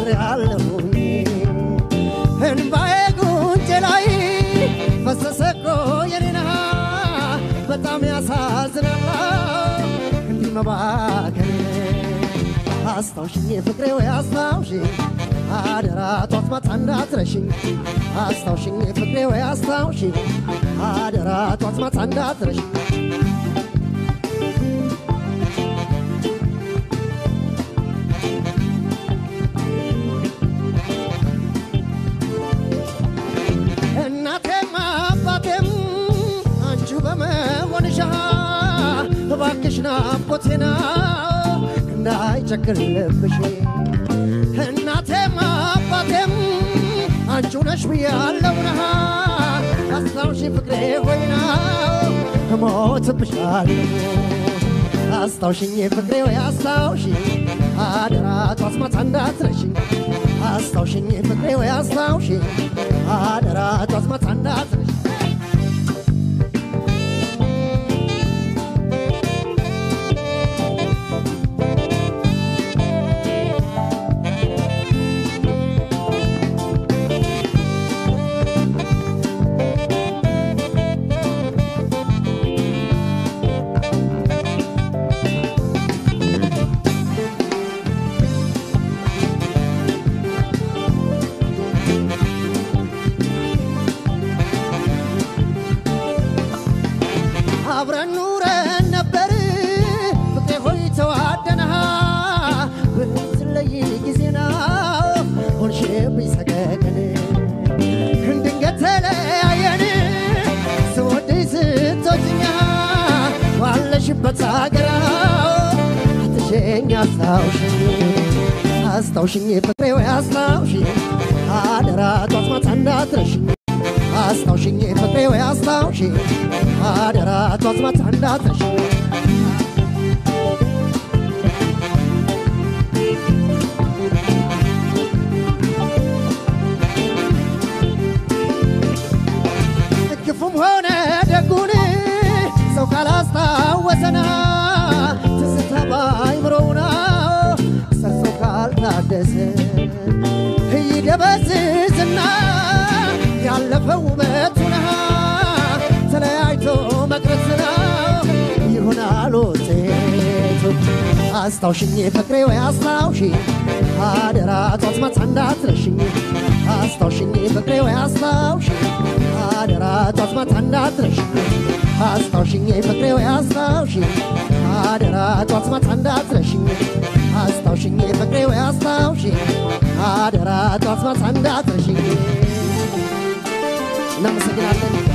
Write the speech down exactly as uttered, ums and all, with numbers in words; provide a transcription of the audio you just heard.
ያለሁኝ እንባዬ ጉንጬ ላይ ፈሰሰኮ የኔና በጣም ያሳዝናል እንዲህ መባከን አስታውሽኝ ፍቅሬ ወይ አስታውሽኝ አደራ ጧት ማታ እንዳትረሽኝ አስታውሽኝ ፍቅሬ ወይ አስታውሽኝ አደራ ጧት ማታ እንዳትረሽኝ እናቴም አባቴም አንቺ በመሆንሽ እባክሽ ናፍቆቴና እንዳይቸግርብሽ እናቴም አባቴም አንቺ ነሽ ብያለሁና አስታውሽኝ ፍቅሬ ሆይና እሞትብሻለሁ አስታውሽኝ ፍቅሬ ወይ አስታውሽኝ አደራ ጧት ማታ እንዳትረሽኝ አስታውሽኝ ፍቅሬ ወይ አስታውሽኝ አደራ ጧት ማታ እንዳትረሽኝ አብረን ኑረን ነበር ፍቅሬ ሆይ ተዋደና በትለይ ጊዜና ሆንሽብኝ ሰቀቀን ድንገት ተለያየን ስወድሽ ስትወጂኝ ባለሽበት አገር አትሸኝ አስታውሽኝ አስታውሽኝ ፍቅሬ ወይ አስታውሽኝ አደራ ጧት ማታ እንዳትረሽኝ አስታውሽኝ ፍቅሬ ወይ አስታውሽኝ አደራ ጧት ማታ እንዳትረሽኝ ክፉም ሆነ ደጉን ሰው ካላስታወሰና ትዝታ ባይምሮውና ሰርጾ ካልታደሰ ይደበዝዝና ያለፈው ውበቱና ተለያይቶ መቅረትና ይሆናል ውጤቱ አስታውሽኝ ፍቅሬ ወይ አስታውሽኝ አደራ ጧት ማታ እንዳትረሽኝ አስታውሽኝ ፍቅሬ ወይ አስታውሽኝ አደራ ጧት ማታ እንዳትረሽኝ አስታውሽኝ ፍቅሬ ወይ አስታውሽኝ አደራ ጧት ማታ እንዳትረሽኝ አስታውሽኝ ፍቅሬ ወይ አስታውሽኝ አደራ ጧት ማታ እንዳትረሽኝ እናመሰግናለን